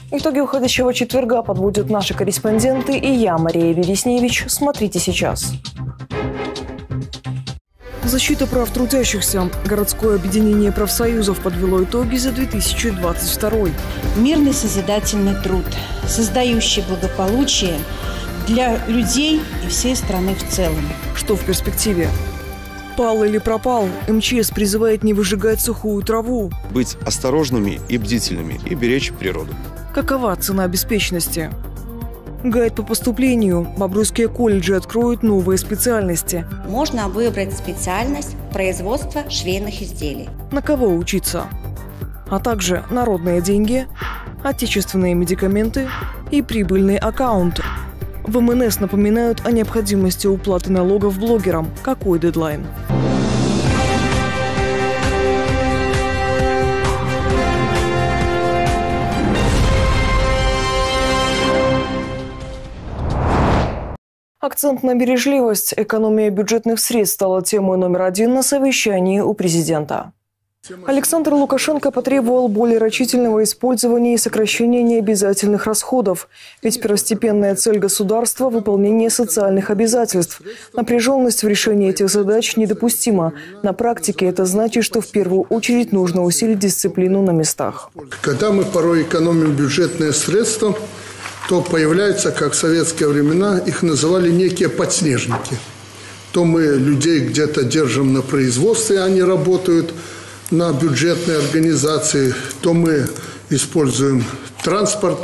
Итоги уходящего четверга подводят наши корреспонденты и я, Мария Вересневич. Смотрите сейчас. Защита прав трудящихся. Городское объединение профсоюзов подвело итоги за 2022. Мирный созидательный труд, создающий благополучие для людей и всей страны в целом. Что в перспективе? Пал или пропал? МЧС призывает не выжигать сухую траву. Быть осторожными и бдительными и беречь природу. Какова цена беспечности? Гайд по поступлению. Бобруйские колледжи откроют новые специальности. Можно выбрать специальность производства швейных изделий. На кого учиться? А также народные деньги, отечественные медикаменты и прибыльный аккаунт. В МНС напоминают о необходимости уплаты налогов блогерам. Какой дедлайн? Акцент на бережливость, экономия бюджетных средств стала темой номер один на совещании у президента. Александр Лукашенко потребовал более рачительного использования и сокращения необязательных расходов. Ведь первостепенная цель государства – выполнение социальных обязательств. Напряженность в решении этих задач недопустима. На практике это значит, что в первую очередь нужно усилить дисциплину на местах. Когда мы порой экономим бюджетные средства, то появляются, как в советские времена, их называли некие подснежники. То мы людей где-то держим на производстве, они работают на бюджетные организации, то мы используем транспорт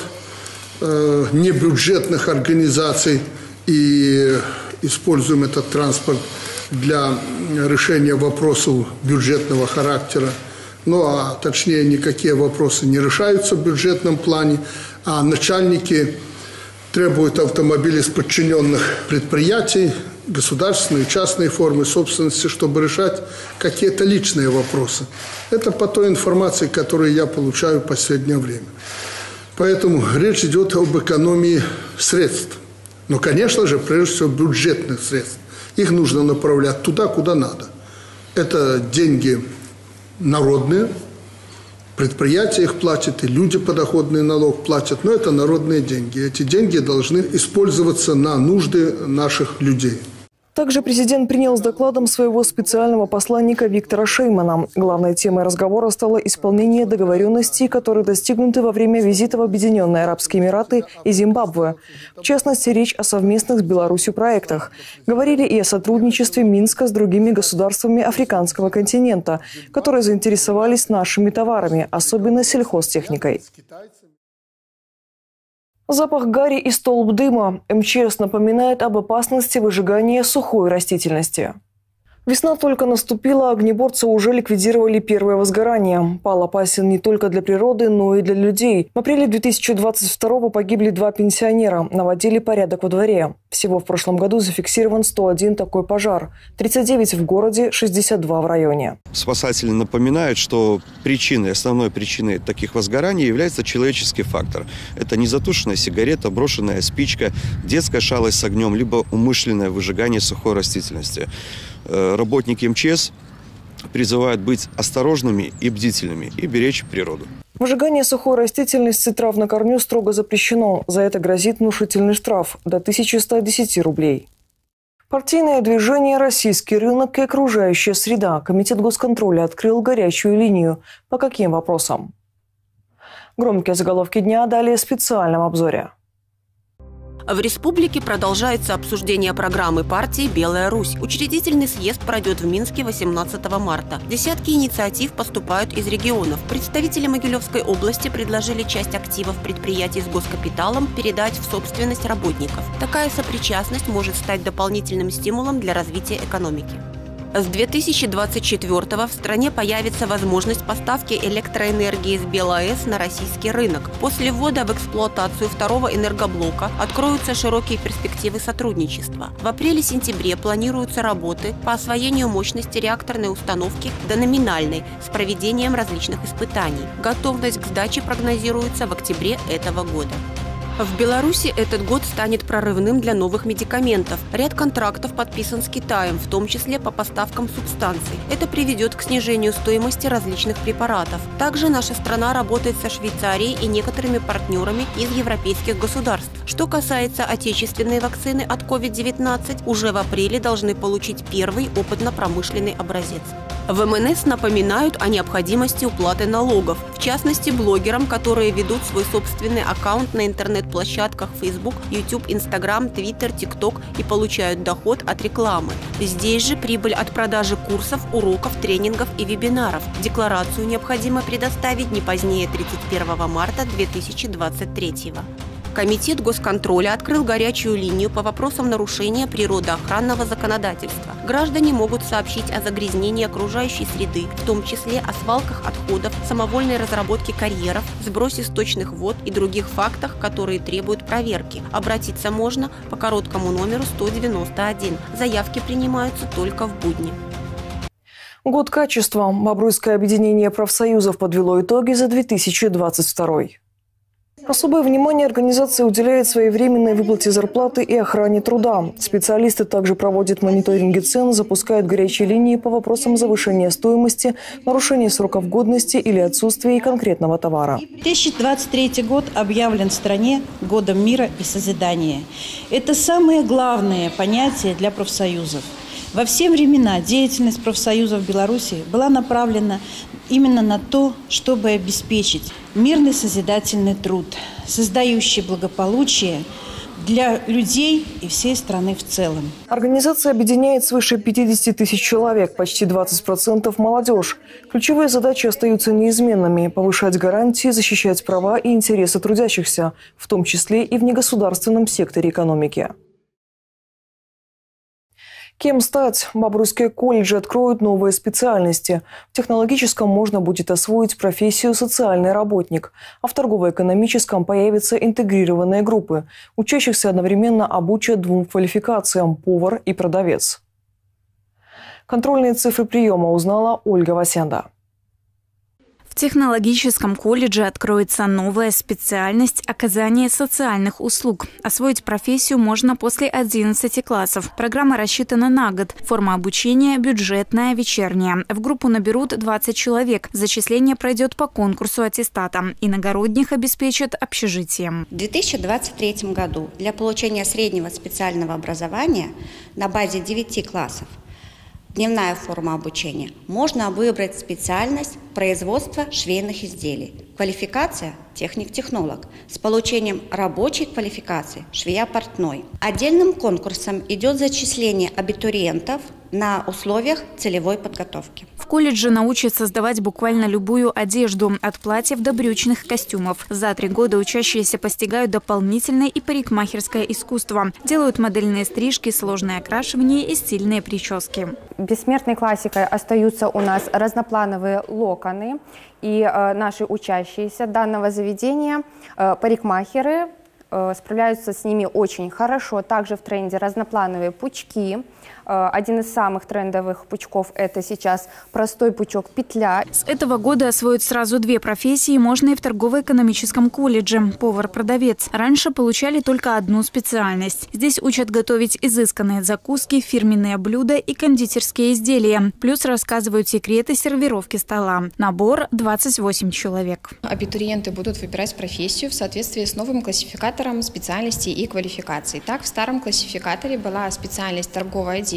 небюджетных организаций и используем этот транспорт для решения вопросов бюджетного характера. Ну, а точнее, никакие вопросы не решаются в бюджетном плане, а начальники требуют автомобили с подчиненных предприятий, государственные, частные формы собственности, чтобы решать какие-то личные вопросы. Это по той информации, которую я получаю в последнее время. Поэтому речь идет об экономии средств. Но, конечно же, прежде всего, бюджетных средств. Их нужно направлять туда, куда надо. Это деньги народные, предприятия их платят, и люди подоходный налог платят, но это народные деньги. Эти деньги должны использоваться на нужды наших людей. Также президент принял с докладом своего специального посланника Виктора Шеймана. Главной темой разговора стало исполнение договоренностей, которые достигнуты во время визита в Объединенные Арабские Эмираты и Зимбабве. В частности, речь о совместных с Беларусью проектах. Говорили и о сотрудничестве Минска с другими государствами африканского континента, которые заинтересовались нашими товарами, особенно сельхозтехникой. Запах гари и столб дыма. МЧС напоминает об опасности выжигания сухой растительности. Весна только наступила, огнеборцы уже ликвидировали первое возгорание. Пал опасен не только для природы, но и для людей. В апреле 2022-го погибли 2 пенсионера, наводили порядок во дворе. Всего в прошлом году зафиксирован 101 такой пожар. 39 в городе, 62 в районе. Спасатели напоминают, что основной причиной таких возгораний является человеческий фактор. Это незатушенная сигарета, брошенная спичка, детская шалость с огнем, либо умышленное выжигание сухой растительности. Работники МЧС призывают быть осторожными и бдительными и беречь природу. Выжигание сухой растительности трав на корню строго запрещено. За это грозит внушительный штраф – до 1110 рублей. Партийное движение «Российский рынок и окружающая среда». Комитет госконтроля открыл горячую линию. По каким вопросам? Громкие заголовки дня далее в специальном обзоре. В республике продолжается обсуждение программы партии «Белая Русь». Учредительный съезд пройдет в Минске 18 марта. Десятки инициатив поступают из регионов. Представители Могилевской области предложили часть активов предприятий с госкапиталом передать в собственность работников. Такая сопричастность может стать дополнительным стимулом для развития экономики. С 2024-го в стране появится возможность поставки электроэнергии с БелАЭС на российский рынок. После ввода в эксплуатацию второго энергоблока откроются широкие перспективы сотрудничества. В апреле-сентябре планируются работы по освоению мощности реакторной установки до номинальной с проведением различных испытаний. Готовность к сдаче прогнозируется в октябре этого года. В Беларуси этот год станет прорывным для новых медикаментов. Ряд контрактов подписан с Китаем, в том числе по поставкам субстанций. Это приведет к снижению стоимости различных препаратов. Также наша страна работает со Швейцарией и некоторыми партнерами из европейских государств. Что касается отечественной вакцины от COVID-19, уже в апреле должны получить первый опытно-промышленный образец. В МНС напоминают о необходимости уплаты налогов, в частности блогерам, которые ведут свой собственный аккаунт на интернет-площадках Facebook, YouTube, Instagram, Twitter, TikTok и получают доход от рекламы. Здесь же прибыль от продажи курсов, уроков, тренингов и вебинаров. Декларацию необходимо предоставить не позднее 31 марта 2023 года. Комитет госконтроля открыл горячую линию по вопросам нарушения природоохранного законодательства. Граждане могут сообщить о загрязнении окружающей среды, в том числе о свалках отходов, самовольной разработке карьеров, сбросе сточных вод и других фактах, которые требуют проверки. Обратиться можно по короткому номеру 191. Заявки принимаются только в будни. Год качества. Бобруйское объединение профсоюзов подвело итоги за 2022. Особое внимание организация уделяет своевременной выплате зарплаты и охране труда. Специалисты также проводят мониторинги цен, запускают горячие линии по вопросам завышения стоимости, нарушения сроков годности или отсутствия конкретного товара. 2023 год объявлен в стране Годом мира и созидания. Это самое главное понятие для профсоюзов. Во все времена деятельность профсоюзов в Беларуси была направлена именно на то, чтобы обеспечить мирный созидательный труд, создающий благополучие для людей и всей страны в целом. Организация объединяет свыше 50 тысяч человек, почти 20% молодежь. Ключевые задачи остаются неизменными – повышать гарантии, защищать права и интересы трудящихся, в том числе и в негосударственном секторе экономики. Кем стать? Бобруйские колледжи откроют новые специальности. В технологическом можно будет освоить профессию социальный работник, а в торгово-экономическом появятся интегрированные группы. Учащихся одновременно обучат двум квалификациям – повар и продавец. Контрольные цифры приема узнала Ольга Васенда. В технологическом колледже откроется новая специальность оказания социальных услуг. Освоить профессию можно после 11 классов. Программа рассчитана на год. Форма обучения бюджетная, вечерняя. В группу наберут 20 человек. Зачисление пройдет по конкурсу аттестата. Иногородних обеспечат общежитием. В 2023 году для получения среднего специального образования на базе 9 классов дневная форма обучения. Можно выбрать специальность производства швейных изделий. Квалификация – техник-технолог. С получением рабочей квалификации – швея-портной. Отдельным конкурсом идет зачисление абитуриентов на условиях целевой подготовки. В колледже научат создавать буквально любую одежду, от платьев до брючных костюмов. За 3 года учащиеся постигают дополнительное и парикмахерское искусство. Делают модельные стрижки, сложное окрашивание и стильные прически. Бессмертной классикой остаются у нас разноплановые локоны. И наши учащиеся данного заведения, парикмахеры, справляются с ними очень хорошо. Также в тренде разноплановые пучки. Один из самых трендовых пучков – это сейчас простой пучок петля. С этого года освоить сразу 2 профессии можно и в торгово-экономическом колледже – повар-продавец. Раньше получали только одну специальность. Здесь учат готовить изысканные закуски, фирменные блюда и кондитерские изделия. Плюс рассказывают секреты сервировки стола. Набор – 28 человек. Абитуриенты будут выбирать профессию в соответствии с новым классификатором специальностей и квалификаций. Так, в старом классификаторе была специальность торговое дело.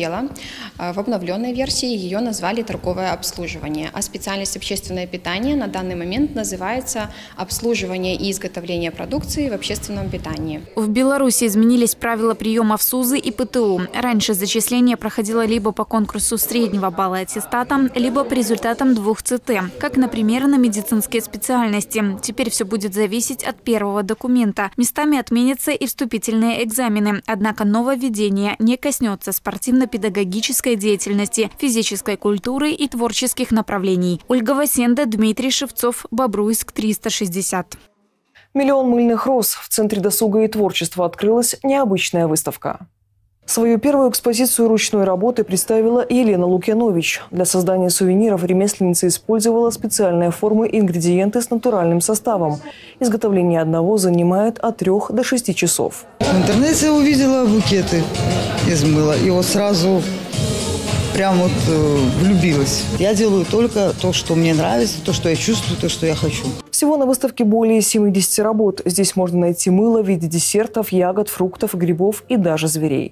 В обновленной версии ее назвали торговое обслуживание. А специальность общественное питание на данный момент называется обслуживание и изготовление продукции в общественном питании. В Беларуси изменились правила приема в СУЗы и ПТУ. Раньше зачисление проходило либо по конкурсу среднего балла аттестата, либо по результатам 2 ЦТ, как, например, на медицинские специальности. Теперь все будет зависеть от первого документа. Местами отменятся и вступительные экзамены. Однако нововведение не коснется спортивно-педагогической деятельности, физической культуры и творческих направлений. Ольга Васенда, Дмитрий Шевцов, Бобруйск, 360. Миллион мыльных роз. В Центре досуга и творчества открылась необычная выставка. Свою первую экспозицию ручной работы представила Елена Лукьянович. Для создания сувениров ремесленница использовала специальные формы и ингредиенты с натуральным составом. Изготовление одного занимает от 3 до 6 часов. В интернете увидела букеты из мыла и вот сразу прям вот влюбилась. Я делаю только то, что мне нравится, то, что я чувствую, то, что я хочу. Всего на выставке более 70 работ. Здесь можно найти мыло в виде десертов, ягод, фруктов, грибов и даже зверей.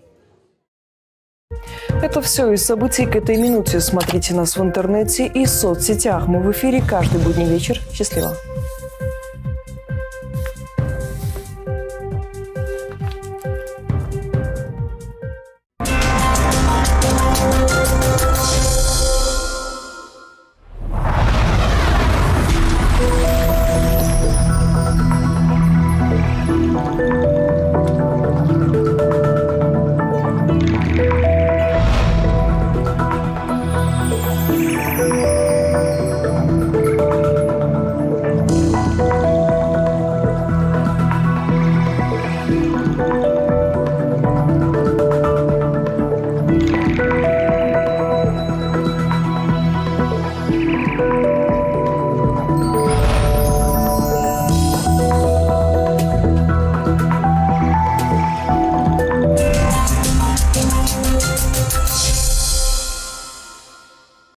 Это все из событий к этой минуте. Смотрите нас в интернете и соцсетях. Мы в эфире каждый будний вечер. Счастливо!